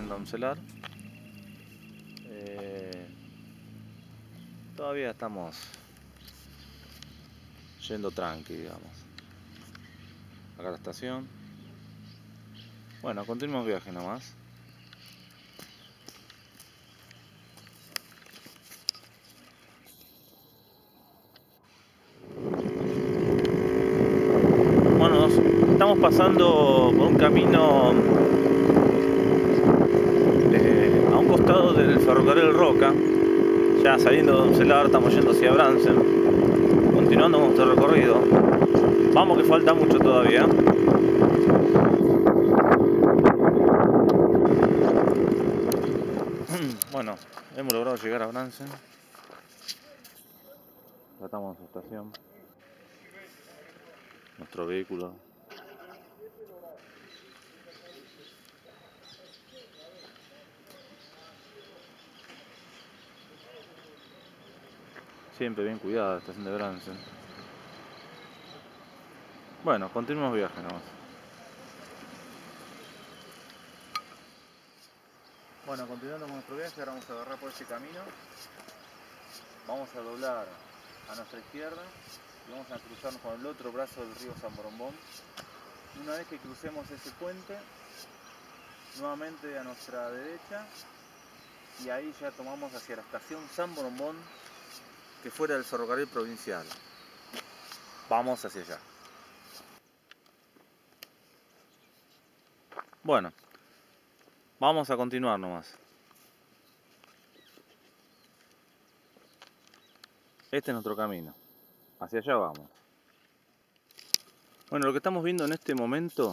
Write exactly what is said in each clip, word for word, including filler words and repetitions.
Doncelar. Eh, todavía estamos yendo tranqui, digamos. Acá la estación. Bueno, continuamos viaje nomás. Bueno, nos estamos pasando por un camino eh, a un costado del ferrocarril Roca. Ya saliendo de Doncelar, estamos yendo hacia Bransen, continuando con nuestro recorrido. Vamos que falta mucho todavía. Bueno, hemos logrado llegar a Bransen. Ya estamos en su estación. Nuestro vehículo. Siempre bien cuidada la estación de Bransen. Bueno, continuamos viaje nomás. Bueno, continuando con nuestro viaje, ahora vamos a agarrar por este camino. Vamos a doblar a nuestra izquierda y vamos a cruzarnos con el otro brazo del río San Borombón. Una vez que crucemos ese puente, nuevamente a nuestra derecha, y ahí ya tomamos hacia la estación San Borombón, que fuera del ferrocarril provincial. Vamos hacia allá. Bueno, vamos a continuar nomás. Este es nuestro camino. Hacia allá vamos. Bueno, lo que estamos viendo en este momento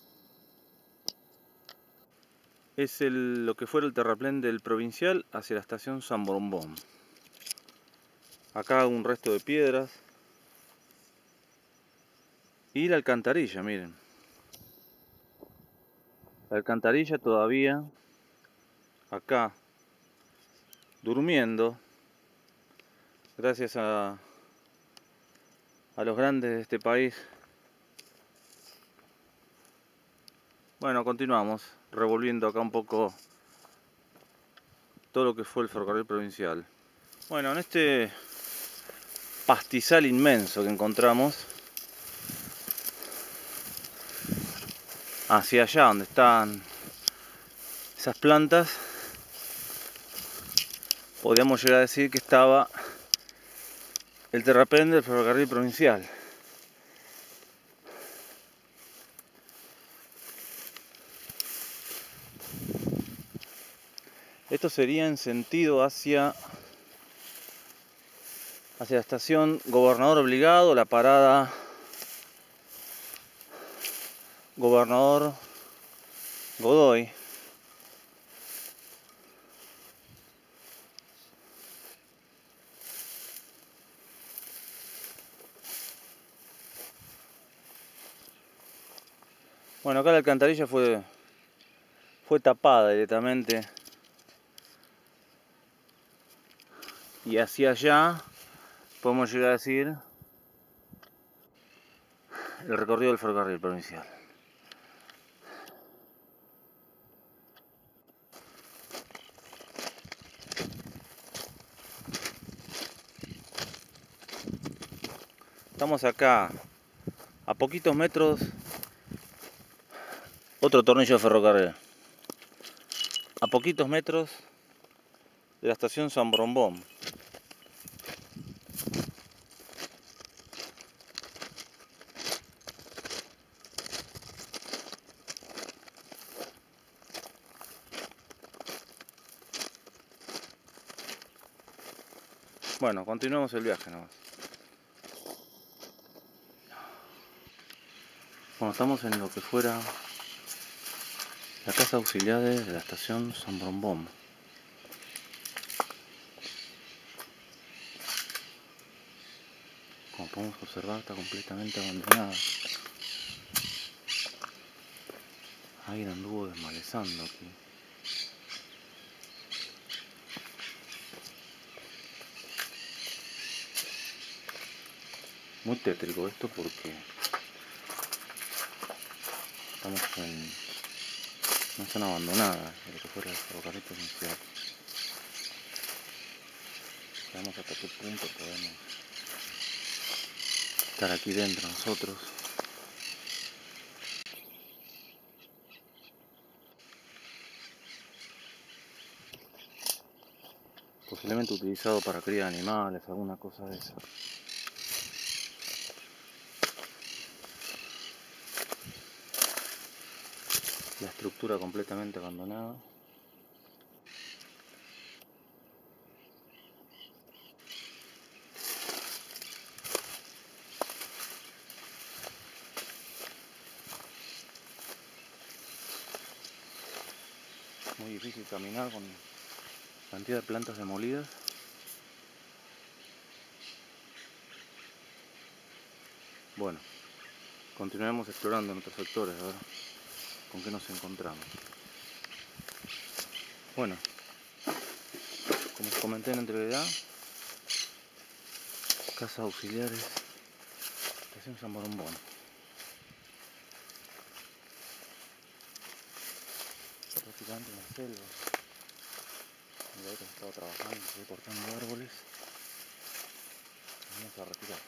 es el, lo que fuera el terraplén del provincial hacia la estación San Borombón. Acá un resto de piedras. Y la alcantarilla, miren. La alcantarilla todavía acá durmiendo. Gracias a, a los grandes de este país. Bueno, continuamos revolviendo acá un poco todo lo que fue el ferrocarril provincial. Bueno, en este pastizal inmenso que encontramos, hacia allá donde están esas plantas, podríamos llegar a decir que estaba el terraplén del ferrocarril provincial. Esto sería en sentido hacia, hacia la estación Gobernador Obligado, la parada Gobernador Godoy. Bueno, acá la alcantarilla fue, fue tapada directamente. Y hacia allá podemos llegar a decir el recorrido del ferrocarril provincial. Estamos acá a poquitos metros, otro tornillo de ferrocarril. A poquitos metros de la estación San Borombón. Bueno, continuamos el viaje nomás. Bueno, estamos en lo que fuera la casa auxiliar de la estación San Borombón. Como podemos observar, está completamente abandonada. Alguien anduvo desmalezando aquí. Muy tétrico esto porque estamos en Una zona abandonada de lo que fuera el ferrocarril provincial. Sabemos hasta qué punto podemos estar aquí dentro nosotros. Posiblemente utilizado para cría de animales, alguna cosa de esa. La estructura completamente abandonada. Muy difícil caminar con cantidad de plantas demolidas. Bueno, continuaremos explorando en otros sectores, a ver con qué nos encontramos. Bueno, como os comenté en la anterioridad, casas auxiliares, estación San Borombón. Prácticamente una selva. Mira, ahorita he estado trabajando, estoy cortando árboles. Vamos a retirar.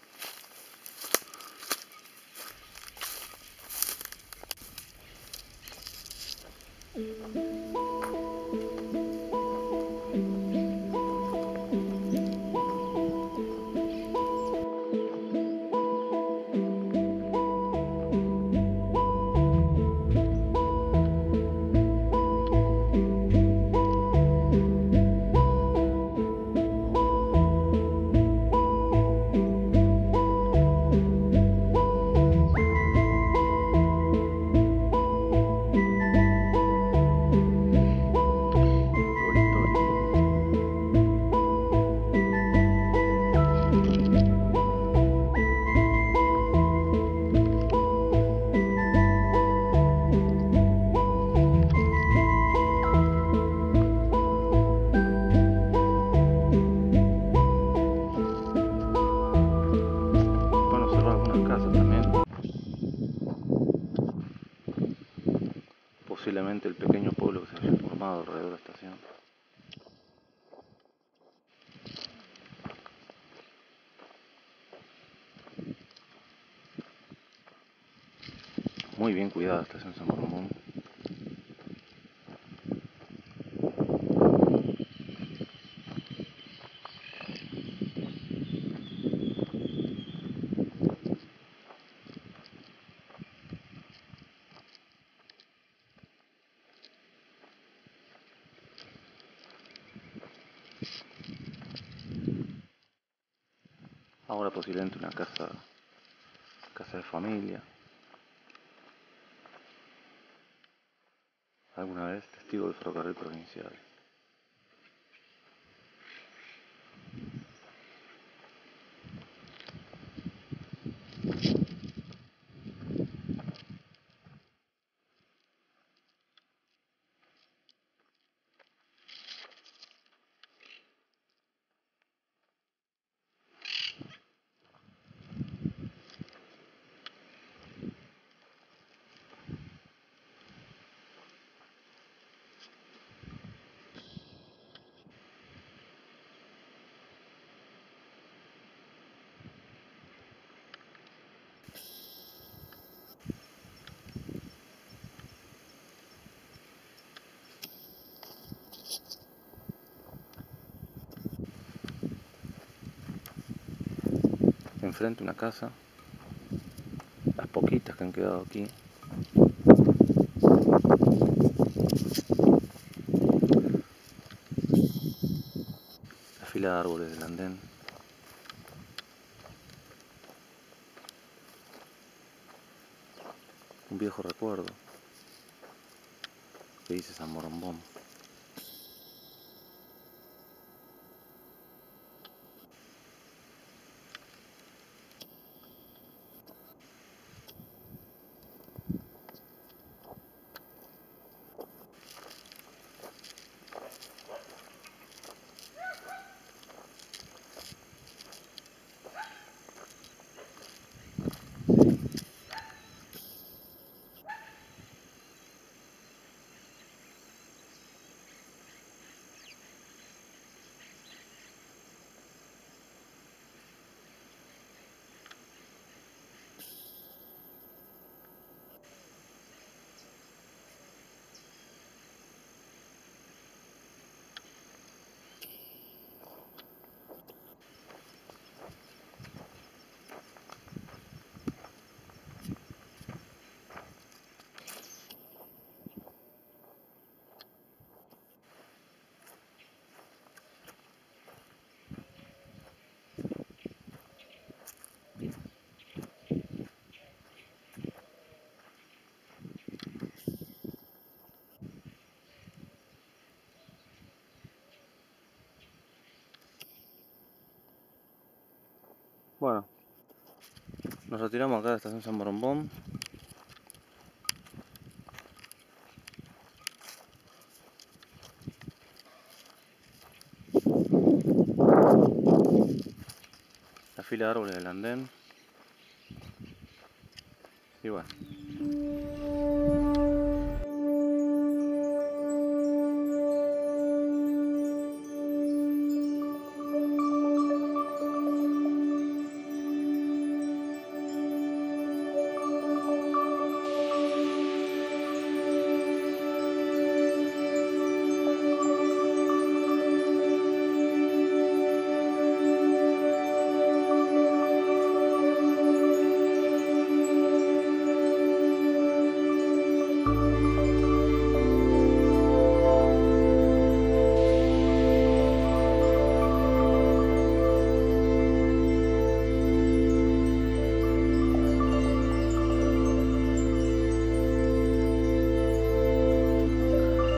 Posiblemente el pequeño pueblo que se haya formado alrededor de la estación. Muy bien cuidada esta estación San Borombón. Ahora posiblemente una casa, casa de familia. Alguna vez testigo del ferrocarril provincial. Enfrente una casa, las poquitas que han quedado aquí. La fila de árboles del andén. Un viejo recuerdo que dice San Borombón. Bueno, nos retiramos acá de la estación San Borombón. La fila de árboles del andén. Y bueno.